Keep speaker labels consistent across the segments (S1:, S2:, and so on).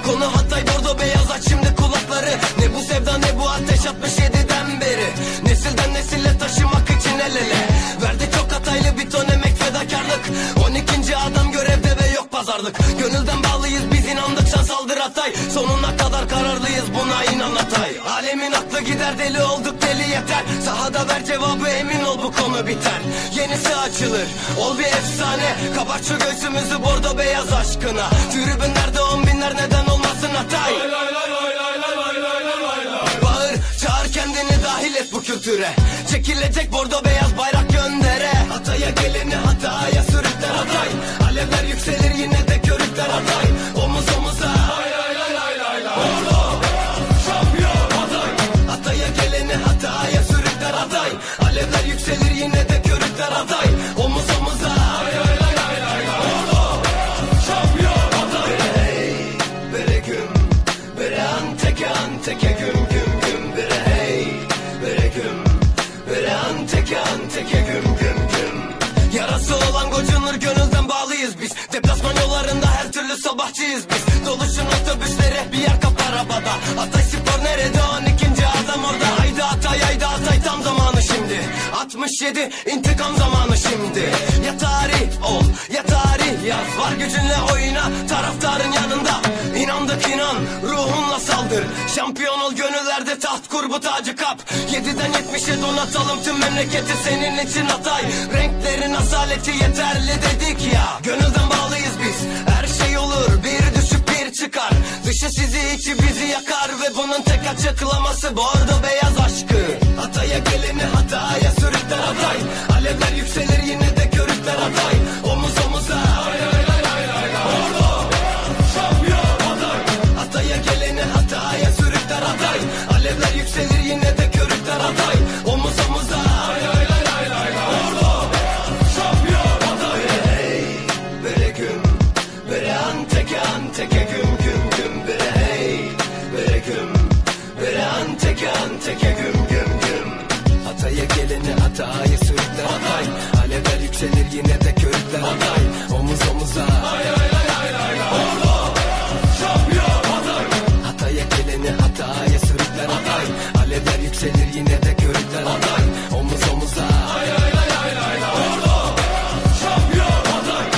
S1: Konu Hatay, bordo beyaz, aç şimdi kulakları. Ne bu sevda ne bu ateş 67'den beri. Nesilden nesile taşımak için el ele. Verdi çok Hataylı bir ton emek, fedakarlık. 12. adam görevde ve yok pazarlık. Gönülden bağlıyız biz, inandıkça saldır Hatay. Sonuna kadar kararlıyız, buna inan Hatay. Alemin aklı gider, deli olduk deli yeter. Sahada ver cevabı, emin ol bu konu biter. Yenisi açılır, ol bir efsane. Kabart şu göğsümüzü bordo beyaz aşkına. Tribünlerde 10 binler, neden olmasın Hatay. Bağır çağır, kendini dahil et bu kültüre. Çekilecek bordo beyaz bayrak göndere. Hatay'a geleni Hatay'a sürükler Hatay. Alevler yükselir yine de körükler Hatay. Omuz omuza bordo şampiyon Hatay. Hatay'a geleni Hatay'a sürükler Hatay. Alevler yükselir yine de körükler Hatay. Omuz omuza bordo şampiyon Hatay. Hey bere güm bere anteke anteke güm güm güm bere hey bere güm bere anteke anteke güm güm güm. Yarası olan gocunur, gönülden bağlıyız biz. Deplasman yollarında her türlü sabahçıyız biz. Doluşun otobüsleri bir yer kap arabada. Hatay Spor nerede, 12. adam orada. Haydi Hatay haydi Hatay, tam zamanı şimdi. 67 intikam zamanı şimdi. Ya tarih ol ya tarih yaz. Var gücünle oyna, taraftarın yanında. İnandık inan, ruhunla saldır. Şampiyon ol, gönüllerde taht kur, bu tacı kap. 7'den 70'e donatalım tüm memleketi, senin için Hatay. Renklerin asaleti yeterli dedik ya. Gönülden bağlıyız biz, her şey olur. Bir düşüp bir çıkar. Dışı sizi içi bizi yakar. Ve bunun tek açıklaması bordo beyaz aşkı. Hatay'a geleni Hatay'a sürükler Hatay. Alevler yükselir yine de körükler Hatay. Omuz omuza bordo şampiyon Hatay. Hatay'a geleni Hatay'a sürükler Hatay. Alevler yükselir yine de körükler Hatay. Omuz omuza bordo şampiyon Hatay. Hey bere güm bere anteke anteke güm güm güm bere hey bere güm bere anteke anteke güm güm güm. Hatay'a geleni Hatay'a sürükler Hatay. Alevler yükselir yine de körükler Hatay. Omuz omuza bordo şampiyon Hatay. Hatay'a geleni Hatay'a sürükler Hatay. Alevler yükselir yine de körükler Hatay. Omuz omuza bordo şampiyon Hatay.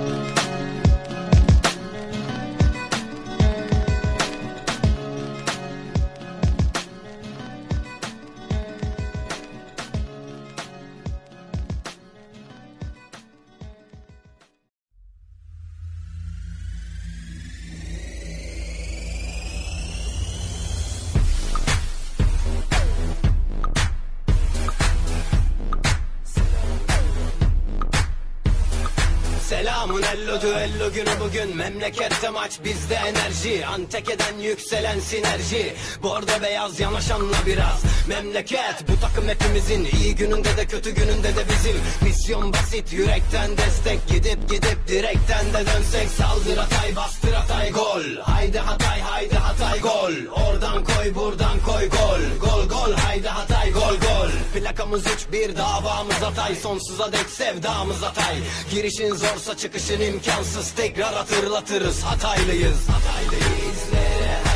S1: Selamun ello düello günü bugün. Memlekette maç, bizde enerji. Anteke'den yükselen sinerji. Bordo beyaz yanaşanla biraz. Memleket bu takım hepimizin. İyi gününde de kötü gününde de bizim. Misyon basit, yürekten destek. Gidip direkten de dönsek. Saldır Hatay, bastır Hatay, gol. Haydi Hatay haydi Hatay, gol. Oradan koy buradan koy, gol. Gol gol haydi Hatay, gol gol. Plakamız 3-1, davamız Hatay. Sonsuza dek sevdamız Hatay. Girişin zorsa çıkışın imkansız. Tekrar hatırlatırız, Hataylıyız. Hataylıyız.